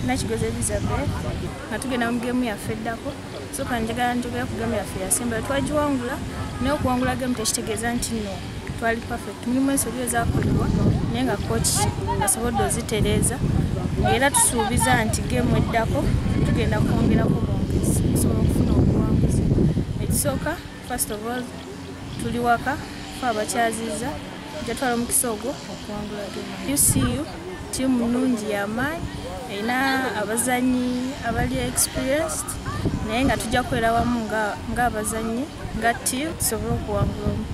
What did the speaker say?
Nakigozi Elizabeth nga tugenda mu game yaffe eddako so kanjagala njogera ku game yaffe yasemba twagiwangula naye okuwangula game tekitegeeza nti nno twali perfect mulimu ensobi ezaakolebwa naye nga coach asobodde ozitereeza era tusuubiza nti game eddako tugenda kwongerako bwongezi tusobola okufuna obuwanguzi ekisooka first of all tuli waka fe abakyaziiza jatwala omukisa ogwo okuwangula game. UCU tiimu nnungi y'amaanyi erina abazannyi abali experienced naye nga tujja kukolera wamu ng'abazannyi nga tiimu tusobole okuwangula